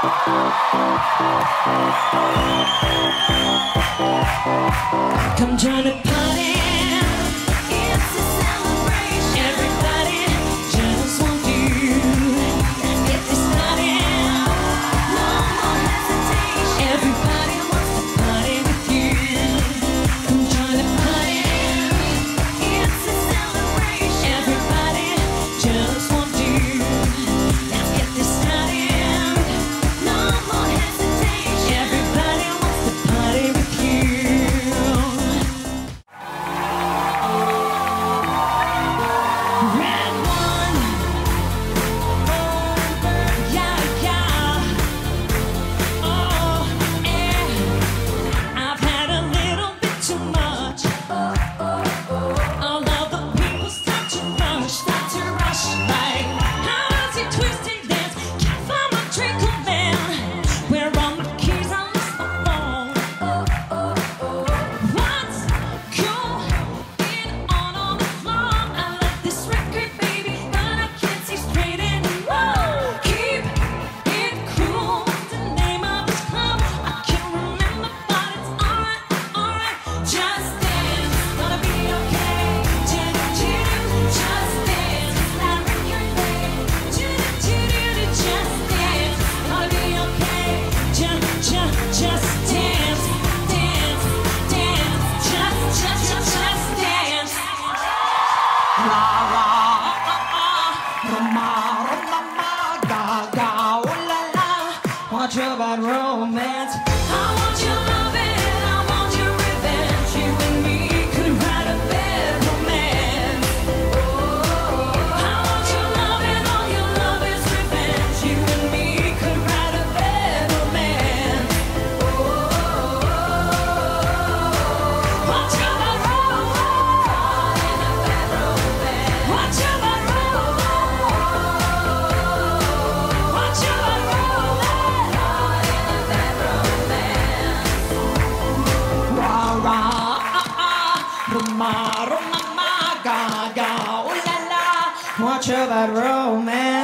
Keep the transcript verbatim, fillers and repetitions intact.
Come join the party. It's a celebration. Everybody just want you. Get this started. No more hesitation. Everybody wants to party with you. Come join the party. It's a celebration. Everybody just want you. Let's get this started. No more hesitation. Everybody wants to party with you. Want your bad romance. I want your loving, I want your revenge. You and me could write a bad romance. Oh, I want your loving, all your love is revenge. You and me could write a bad romance. Oh, want your bad romance. Want your bad romance. Want your bad romance. Roma, Roma, ga, ga, ooh la la. Want your bad romance.